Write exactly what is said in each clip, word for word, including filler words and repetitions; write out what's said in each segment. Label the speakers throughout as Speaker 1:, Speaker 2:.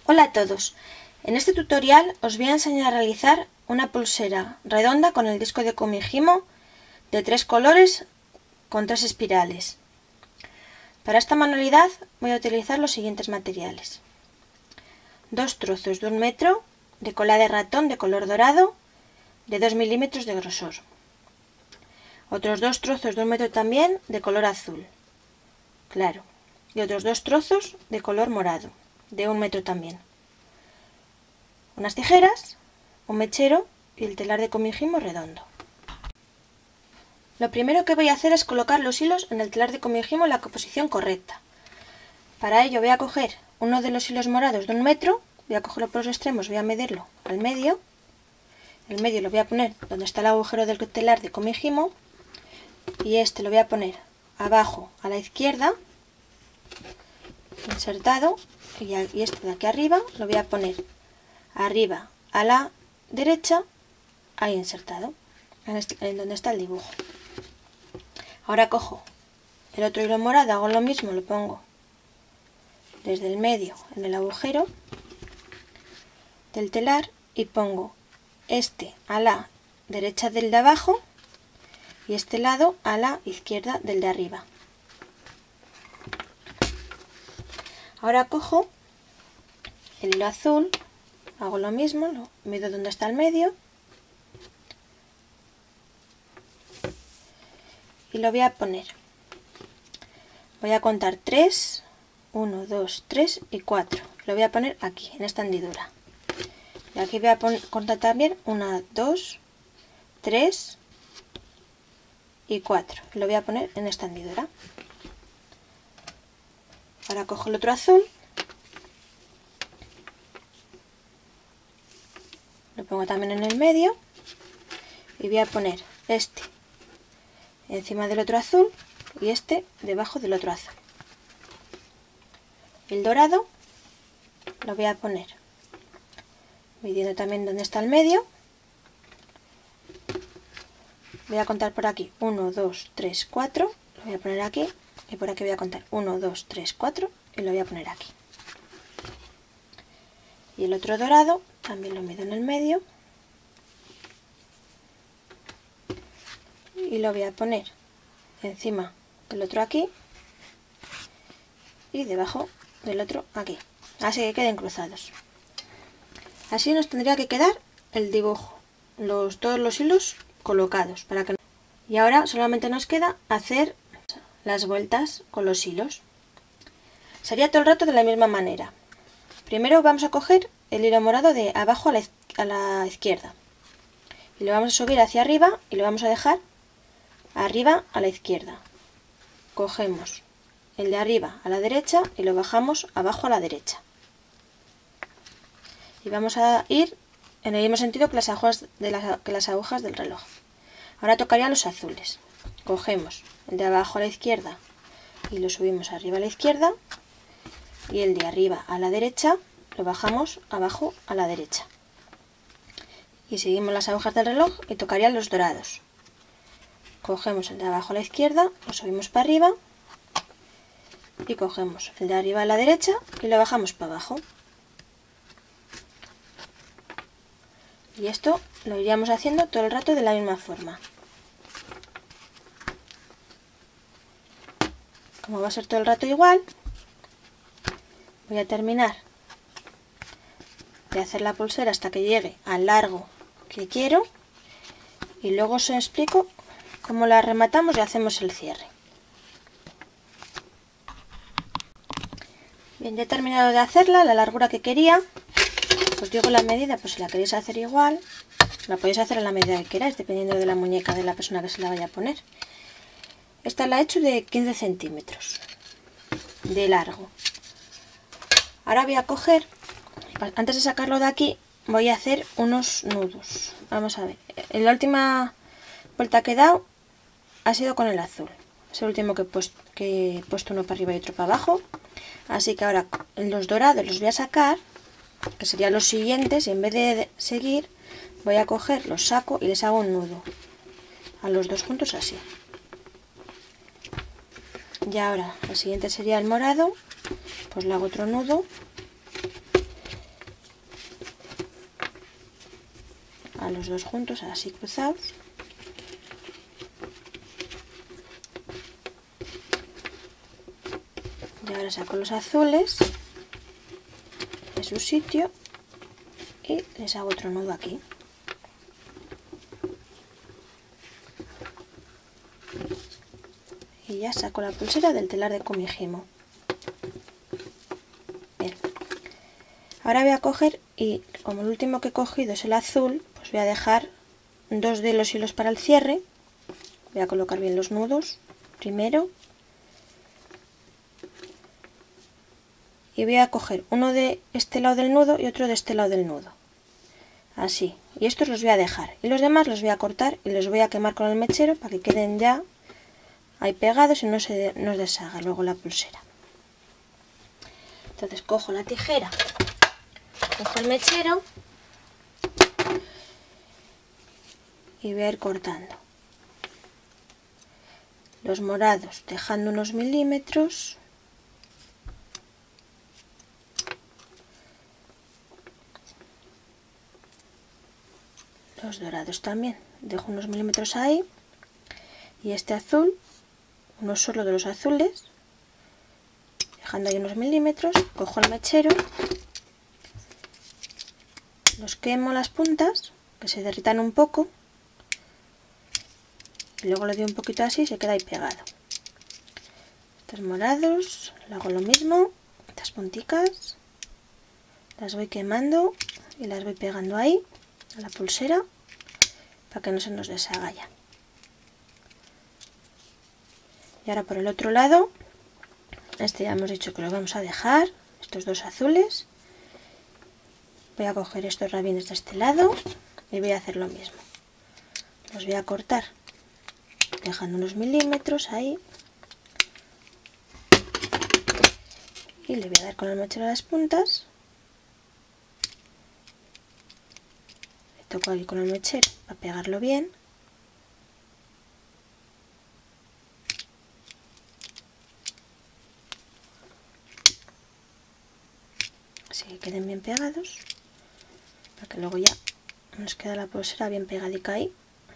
Speaker 1: Hola a todos, en este tutorial os voy a enseñar a realizar una pulsera redonda con el disco de Kumihimo de tres colores con tres espirales. Para esta manualidad voy a utilizar los siguientes materiales: dos trozos de un metro de cola de ratón de color dorado de dos milímetros de grosor, otros dos trozos de un metro también de color azul claro y otros dos trozos de color morado de un metro también, unas tijeras, un mechero y el telar de Kumihimo redondo. Lo primero que voy a hacer es colocar los hilos en el telar de Kumihimo en la posición correcta. Para ello voy a coger uno de los hilos morados de un metro, voy a cogerlo por los extremos, voy a medirlo al medio, el medio lo voy a poner donde está el agujero del telar de Kumihimo y este lo voy a poner abajo a la izquierda, insertado, y este de aquí arriba lo voy a poner arriba a la derecha, ahí insertado, en, este, en donde está el dibujo. Ahora cojo el otro hilo morado, hago lo mismo, lo pongo desde el medio en el agujero del telar y pongo este a la derecha del de abajo y este lado a la izquierda del de arriba. Ahora cojo el hilo azul, hago lo mismo, lo mido donde está el medio y lo voy a poner. Voy a contar tres, uno, dos, tres y cuatro. Lo voy a poner aquí, en esta hendidura. Y aquí voy a poner, contar también uno, dos, tres y cuatro. Lo voy a poner en esta hendidura. Ahora cojo el otro azul, lo pongo también en el medio y voy a poner este encima del otro azul y este debajo del otro azul. El dorado lo voy a poner midiendo también donde está el medio. Voy a contar por aquí uno, dos, tres, cuatro, lo voy a poner aquí. Y por aquí voy a contar uno, dos, tres, cuatro y lo voy a poner aquí. Y el otro dorado también lo mido en el medio y lo voy a poner encima del otro aquí y debajo del otro aquí, así que queden cruzados. Así nos tendría que quedar el dibujo, los, todos los hilos colocados para que... Y ahora solamente nos queda hacer las vueltas con los hilos. Sería todo el rato de la misma manera. Primero vamos a coger el hilo morado de abajo a la, a la izquierda y lo vamos a subir hacia arriba y lo vamos a dejar arriba a la izquierda. Cogemos el de arriba a la derecha y lo bajamos abajo a la derecha y vamos a ir en el mismo sentido que las agujas, de las, que las agujas del reloj. Ahora tocaría los azules. Cogemos el de abajo a la izquierda y lo subimos arriba a la izquierda y el de arriba a la derecha lo bajamos abajo a la derecha y seguimos las agujas del reloj y tocarían los dorados. Cogemos el de abajo a la izquierda, lo subimos para arriba y cogemos el de arriba a la derecha y lo bajamos para abajo. Y esto lo iríamos haciendo todo el rato de la misma forma. Como va a ser todo el rato igual, voy a terminar de hacer la pulsera hasta que llegue al largo que quiero y luego os explico cómo la rematamos y hacemos el cierre. Bien, ya he terminado de hacerla, la largura que quería. Os digo la medida, pues si la queréis hacer igual, la podéis hacer a la medida que queráis, dependiendo de la muñeca de la persona que se la vaya a poner. Esta la he hecho de quince centímetros de largo. Ahora voy a coger, antes de sacarlo de aquí, voy a hacer unos nudos. Vamos a ver, en la última vuelta que he dado ha sido con el azul. Es el último que he puesto, que he puesto uno para arriba y otro para abajo. Así que ahora los dorados los voy a sacar, que serían los siguientes, y en vez de seguir voy a coger, los saco y les hago un nudo a los dos juntos así. Y ahora el siguiente sería el morado, pues le hago otro nudo a los dos juntos, así cruzados. Y ahora saco los azules de su sitio y les hago otro nudo aquí. Y ya saco la pulsera del telar de Kumihimo. Bien. Ahora voy a coger y como el último que he cogido es el azul, pues voy a dejar dos de los hilos para el cierre. Voy a colocar bien los nudos primero. Y voy a coger uno de este lado del nudo y otro de este lado del nudo. Así. Y estos los voy a dejar. Y los demás los voy a cortar y los voy a quemar con el mechero para que queden ya ahí pegados y no se nos deshaga luego la pulsera. Entonces cojo la tijera, cojo el mechero y voy a ir cortando los morados dejando unos milímetros, los dorados también dejo unos milímetros ahí, y este azul, uno solo de los azules, dejando ahí unos milímetros. Cojo el mechero, los quemo las puntas, que se derritan un poco, y luego le doy un poquito así y se queda ahí pegado. Estos morados, le hago lo mismo, estas punticas, las voy quemando y las voy pegando ahí, a la pulsera, para que no se nos deshaga ya. Y ahora por el otro lado, este ya hemos dicho que lo vamos a dejar, estos dos azules. Voy a coger estos rabines de este lado y voy a hacer lo mismo. Los voy a cortar dejando unos milímetros ahí. Y le voy a dar con el mechero a las puntas. Le toco aquí con el mechero para pegarlo bien. Así que queden bien pegados, para que luego ya nos queda la pulsera bien pegadica ahí.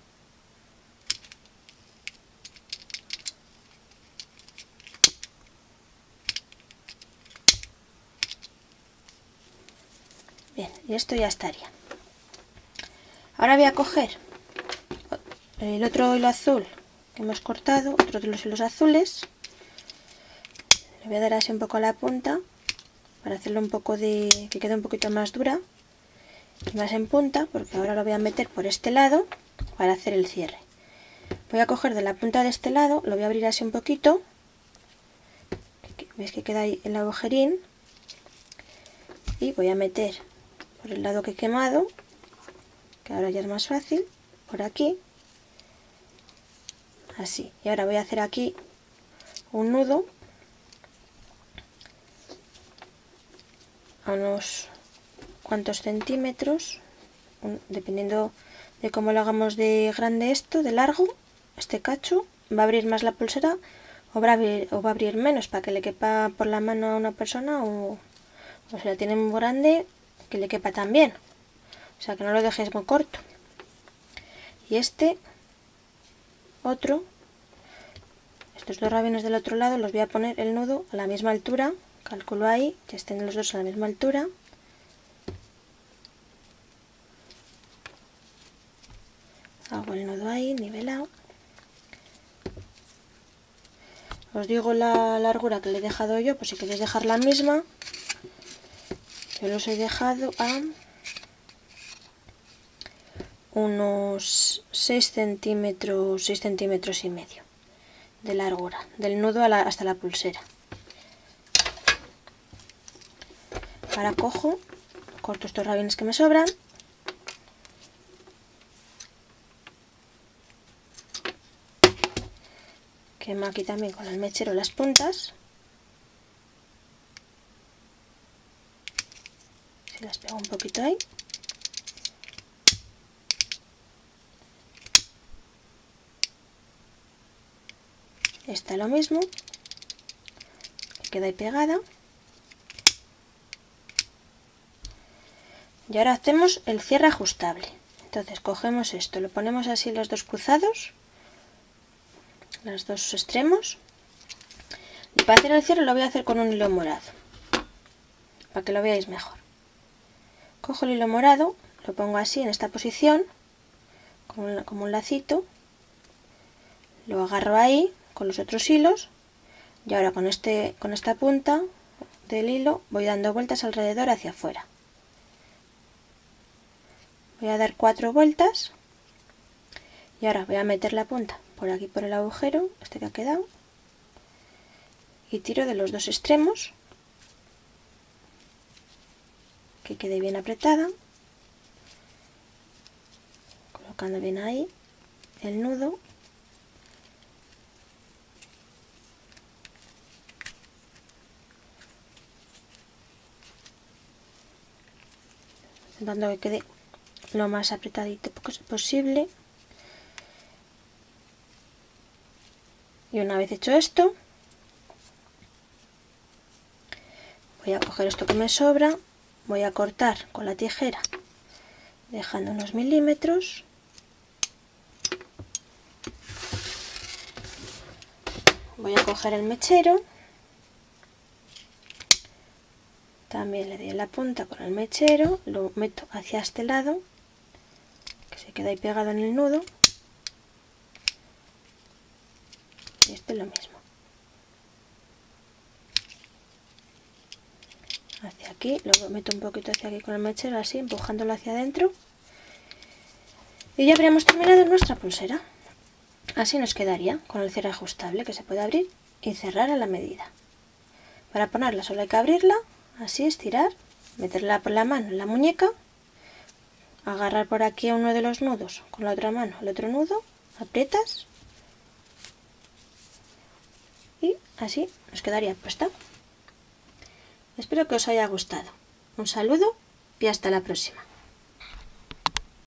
Speaker 1: Bien, y esto ya estaría. Ahora voy a coger el otro hilo azul que hemos cortado, otro de los hilos azules. Le voy a dar así un poco a la punta, para hacerlo un poco de que quede un poquito más dura y más en punta, porque ahora lo voy a meter por este lado para hacer el cierre. Voy a coger de la punta de este lado, lo voy a abrir así un poquito, veis que queda ahí el agujerín, y voy a meter por el lado que he quemado, que ahora ya es más fácil, por aquí, así. Y ahora voy a hacer aquí un nudo a unos cuantos centímetros, dependiendo de cómo lo hagamos de grande esto, de largo, este cacho, va a abrir más la pulsera o va a abrir, o va a abrir menos, para que le quepa por la mano a una persona, o, o si la tiene muy grande, que le quepa también, o sea que no lo dejéis muy corto. Y este otro, estos dos rabines del otro lado, los voy a poner el nudo a la misma altura. Calculo ahí que estén los dos a la misma altura. Hago el nudo ahí, nivelado. Os digo la largura que le he dejado yo, por si queréis dejar la misma. Yo los he dejado a unos seis centímetros, seis centímetros y medio de largura, del nudo a la, hasta la pulsera. Ahora cojo, corto estos rabines que me sobran, quemo aquí también con el mechero las puntas, si las pego un poquito ahí, esta lo mismo, que queda ahí pegada. Y ahora hacemos el cierre ajustable. Entonces cogemos esto, lo ponemos así los dos cruzados, los dos extremos, y para hacer el cierre lo voy a hacer con un hilo morado, para que lo veáis mejor. Cojo el hilo morado, lo pongo así en esta posición, como un, como un lacito, lo agarro ahí con los otros hilos, y ahora con, este, con esta punta del hilo voy dando vueltas alrededor hacia afuera. Voy a dar cuatro vueltas y ahora voy a meter la punta por aquí por el agujero, este que ha quedado, y tiro de los dos extremos, que quede bien apretada, colocando bien ahí el nudo. Intentando que quede lo más apretadito posible. Y una vez hecho esto, voy a coger esto que me sobra, voy a cortar con la tijera dejando unos milímetros. Voy a coger el mechero, también le doy la punta con el mechero, lo meto hacia este lado, que se queda ahí pegado en el nudo, y este lo mismo. Hacia aquí, luego meto un poquito hacia aquí con el mechero, así, empujándolo hacia adentro. Y ya habríamos terminado nuestra pulsera. Así nos quedaría, con el cierre ajustable que se puede abrir y cerrar a la medida. Para ponerla solo hay que abrirla, así, estirar, meterla por la mano en la muñeca, agarrar por aquí a uno de los nudos con la otra mano el otro nudo, aprietas y así nos quedaría puesta. Espero que os haya gustado. Un saludo y hasta la próxima.